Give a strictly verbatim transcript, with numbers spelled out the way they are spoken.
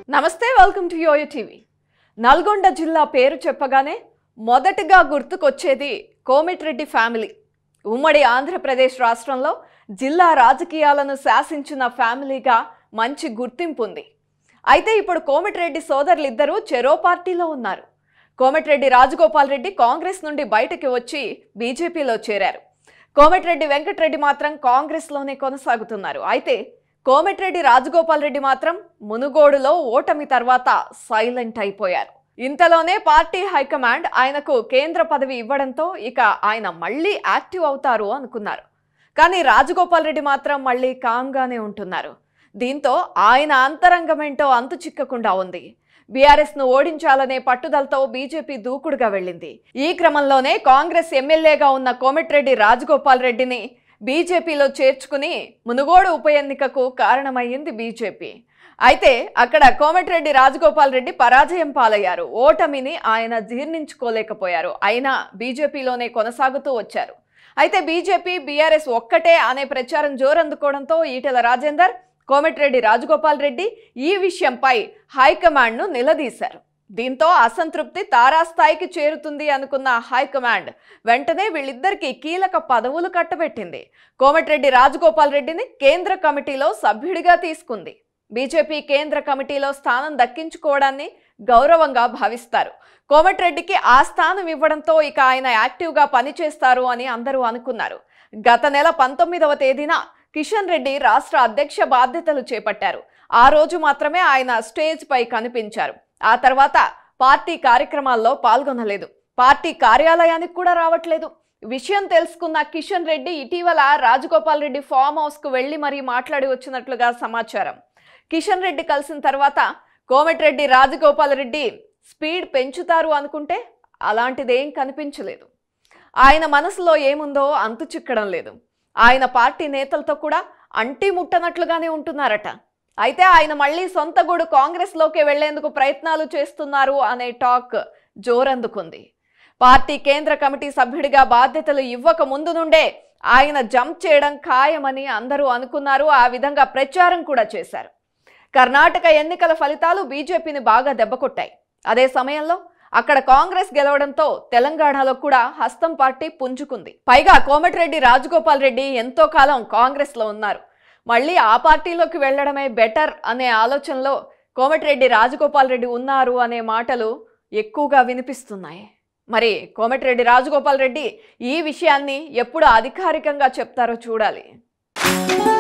నమస్తే welcome to YoYo TV. Nalgonda జిల్లా పేరు చెప్పగానే మొదటగా గుర్తుకొచ్చేది కోమటిరెడ్డి ఫ్యామిలీ. ఉమ్మడి ఆంధ్రప్రదేశ్ రాష్ట్రంలో జిల్లా రాజకీయాలను శాసించిన ఫ్యామిలీగా మంచి గుర్తింపు ఉంది. అయితే ఇప్పుడు కోమటిరెడ్డి సోదరులిద్దరూ చెరో పార్టీలో ఉన్నారు. కోమటిరెడ్డి రాజ్ గోపాల్ రెడ్డి కాంగ్రెస్ నుండి బయటకి వచ్చి బీజేపీలో చేరారు. కోమటిరెడ్డి వెంకటరెడ్డి మాత్రం కాంగ్రెస్లోనే కొనసాగుతున్నారు. అయితే కోమటిరెడ్డి రాజ్ గోపాల్ రెడ్డి మాత్రం మునుగోడులో ఓటమి తర్వాత సైలెంట్ అయిపోయారు. ఇంతలోనే పార్టీ హైకమాండ్ ఆయనకు కేంద్ర పదవి ఇవ్వడంతో ఇక ఆయన మళ్ళీ యాక్టివ్ అవుతారు అనుకున్నారు. కానీ రాజ్ గోపాల్ రెడ్డి మాత్రం మళ్ళీ కామ్గానే ఉంటున్నారు. దీంతో ఆయన అంతరంగమేంటో అంతు చిక్కకుండా ఉంది. బీఆర్ఎస్ ను ఓడించాలనే పట్టుదలతో బీజేపీ దూకుడుగా వెళ్ళింది. ఈ క్రమంలోనే కాంగ్రెస్ ఎమ్మెల్యేగా ఉన్న కోమటిరెడ్డి రాజ్ గోపాల్ రెడ్డిని బీజేపీలో చేర్చుకుని మునుగోడు ఉప ఎన్నికకు కారణమయ్యింది బీజేపీ. అయితే అక్కడ కోమటిరెడ్డి రాజ్ గోపాల్ రెడ్డి పరాజయం పాలయ్యారు. ఓటమిని ఆయన జీర్ణించుకోలేకపోయారు. అయినా బీజేపీలోనే కొనసాగుతూ వచ్చారు. అయితే బీజేపీ బీఆర్ఎస్ ఒక్కటే అనే ప్రచారం జోరందుకోవడంతో ఈటెల రాజేందర్, కోమటిరెడ్డి రాజ్ గోపాల్ రెడ్డి ఈ విషయంపై హైకమాండ్ను నిలదీశారు. దీంతో అసంతృప్తి తారాస్థాయికి చేరుతుంది అనుకున్న హైకమాండ్ వెంటనే వీళ్ళిద్దరికీ కీలక పదవులు కట్టబెట్టింది. కోమటిరెడ్డి రాజ్ గోపాల్ రెడ్డిని కేంద్ర కమిటీలో సభ్యుడిగా తీసుకుంది. బీజేపీ కేంద్ర కమిటీలో స్థానం దక్కించుకోవడాన్ని గౌరవంగా భావిస్తారు. కోమటిరెడ్డికి ఆ స్థానం ఇవ్వడంతో ఇక ఆయన యాక్టివ్గా పనిచేస్తారు అని అందరూ అనుకున్నారు. గత నెల పంతొమ్మిదవ తేదీన కిషన్ రెడ్డి రాష్ట్ర అధ్యక్ష బాధ్యతలు చేపట్టారు. ఆ రోజు మాత్రమే ఆయన స్టేజ్ పై కనిపించారు. ఆ తర్వాత పార్టీ కార్యక్రమాల్లో పాల్గొనలేదు. పార్టీ కార్యాలయానికి కూడా రావట్లేదు. విషయం తెలుసుకున్న కిషన్ రెడ్డి ఇటీవల రాజ్ గోపాల్ రెడ్డి ఫామ్ హౌస్ కు వెళ్లి మరీ మాట్లాడి వచ్చినట్లుగా సమాచారం. కిషన్ రెడ్డి కలిసిన తర్వాత కోమటిరెడ్డి రాజ్ గోపాల్ రెడ్డి స్పీడ్ పెంచుతారు అనుకుంటే అలాంటిదేం కనిపించలేదు. ఆయన మనసులో ఏముందో అంతు చిక్కడం లేదు. ఆయన పార్టీ నేతలతో కూడా అంటి ముట్టనట్లుగానే ఉంటున్నారట. అయితే ఆయన మళ్ళీ సొంత గూడు కాంగ్రెస్లోకి వెళ్లేందుకు ప్రయత్నాలు చేస్తున్నారు అనే టాక్ జోరందుకుంది. పార్టీ కేంద్ర కమిటీ సభ్యుడిగా బాధ్యతలు ఇవ్వక ముందు నుండే ఆయన జంప్ చేయడం ఖాయమని అందరూ అనుకున్నారు. ఆ విధంగా ప్రచారం కూడా చేశారు. కర్ణాటక ఎన్నికల ఫలితాలు బీజేపీని బాగా దెబ్బకొట్టాయి. అదే సమయంలో అక్కడ కాంగ్రెస్ గెలవడంతో తెలంగాణలో కూడా హస్తం పార్టీ పుంజుకుంది. పైగా కోమటిరెడ్డి రాజ్ గోపాల్ రెడ్డి ఎంతో కాలం కాంగ్రెస్ లో ఉన్నారు. మళ్ళీ ఆ పార్టీలోకి వెళ్లడమే బెటర్ అనే ఆలోచనలో కోమటిరెడ్డి రాజ్ గోపాల్ రెడ్డి ఉన్నారు అనే మాటలు ఎక్కువగా వినిపిస్తున్నాయి. మరి కోమటిరెడ్డి రాజ్ గోపాల్ రెడ్డి ఈ విషయాన్ని ఎప్పుడు అధికారికంగా చెప్తారో చూడాలి.